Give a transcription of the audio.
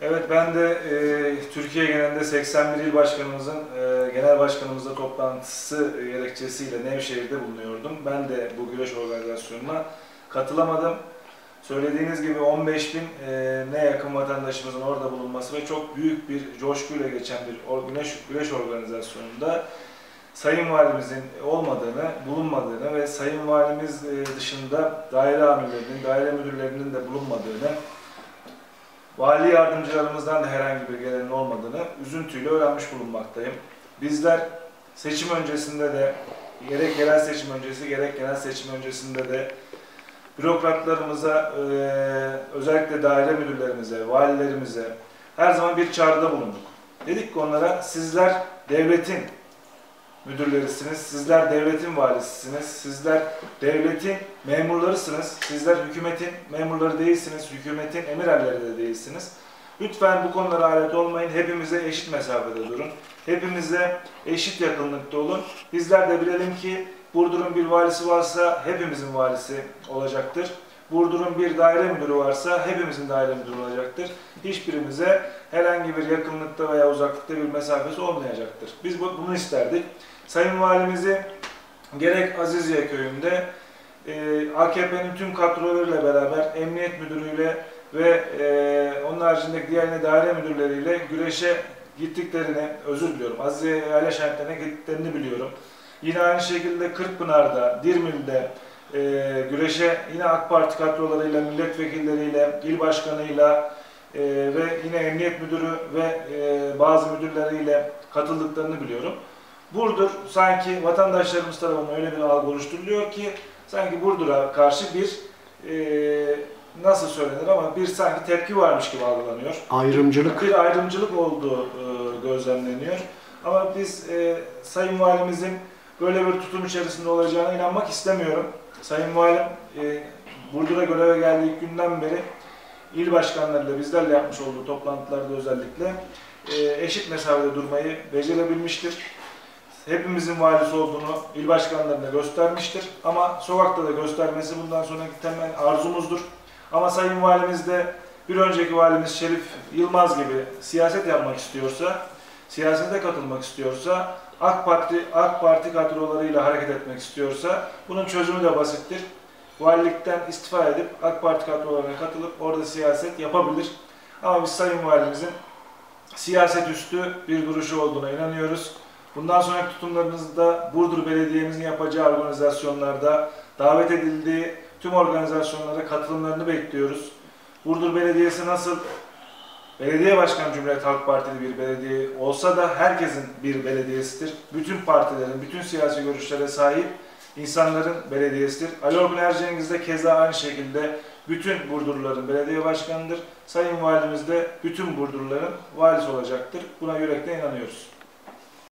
Evet, ben de Türkiye genelinde 81 il başkanımızın genel başkanımızla toplantısı gerekçesiyle Nevşehir'de bulunuyordum. Ben de bu güreş organizasyonuna katılamadım. Söylediğiniz gibi 15 bin ne yakın vatandaşımızın orada bulunması ve çok büyük bir coşkuyla geçen bir güreş organizasyonunda Sayın Valimizin olmadığını, bulunmadığını ve Sayın Valimiz dışında daire amirlerinin, daire müdürlerinin de bulunmadığını, vali yardımcılarımızdan da herhangi bir gelenin olmadığını üzüntüyle öğrenmiş bulunmaktayım. Bizler seçim öncesinde de, gerek yerel seçim öncesi, gerek genel seçim öncesinde de bürokratlarımıza, özellikle daire müdürlerimize, valilerimize her zaman bir çağrıda bulunduk. Dedik ki onlara, sizler devletin müdürlerisiniz, sizler devletin valisisiniz, sizler devletin memurlarısınız, sizler hükümetin memurları değilsiniz, hükümetin emirerleri de değilsiniz. Lütfen bu konulara alet olmayın, hepimize eşit mesafede durun, hepimize eşit yakınlıkta olun. Bizler de bilelim ki Burdur'un bir valisi varsa hepimizin valisi olacaktır. Burdur'un bir daire müdürü varsa hepimizin daire müdürü olacaktır. Hiçbirimize herhangi bir yakınlıkta veya uzaklıkta bir mesafesi olmayacaktır. Biz bunu isterdik. Sayın Valimizi gerek Aziziye köyünde AKP'nin tüm kadrolarıyla beraber emniyet müdürüyle ve onun haricindeki diğer daire müdürleriyle güreşe gittiklerini, özür diliyorum, Aziziye Yayla Şenliklerine gittiklerini biliyorum. Yine aynı şekilde Kırkpınar'da, Dirmil'de güreşe yine AK Parti kadrolarıyla, milletvekilleriyle, il başkanıyla ve yine emniyet müdürü ve bazı müdürleriyle katıldıklarını biliyorum. Burdur sanki vatandaşlarımız tarafından öyle bir algı oluşturuluyor ki sanki Burdur'a karşı bir nasıl söylenir ama bir sanki tepki varmış gibi algılanıyor. Ayrımcılık. Bir ayrımcılık olduğu gözlemleniyor. Ama biz Sayın Valimizin böyle bir tutum içerisinde olacağına inanmak istemiyorum. Sayın Valim Burdur'a göreve geldiği günden beri il başkanlarıyla bizlerle yapmış olduğu toplantılarda özellikle eşit mesafede durmayı becerebilmiştir. Hepimizin valisi olduğunu il başkanlarına göstermiştir. Ama sokakta da göstermesi bundan sonraki temel arzumuzdur. Ama Sayın Valimiz de bir önceki valimiz Şerif Yılmaz gibi siyaset yapmak istiyorsa, siyasete katılmak istiyorsa, AK Parti kadrolarıyla hareket etmek istiyorsa bunun çözümü de basittir. Valilikten istifa edip AK Parti kadrolarına katılıp orada siyaset yapabilir. Ama biz Sayın Valimizin siyaset üstü bir duruşu olduğuna inanıyoruz. Bundan sonraki tutumlarımızda Burdur Belediye'mizin yapacağı organizasyonlarda davet edildiği tüm organizasyonlara katılımlarını bekliyoruz. Burdur Belediyesi nasıl belediye başkanı Cumhuriyet Halk Partili bir belediye olsa da herkesin bir belediyesidir. Bütün partilerin, bütün siyasi görüşlere sahip insanların belediyesidir. Ali Orgun Ercengiz de keza aynı şekilde bütün Burdurluların belediye başkanıdır. Sayın Valimiz de bütün Burdurluların valisi olacaktır. Buna yürekten inanıyoruz.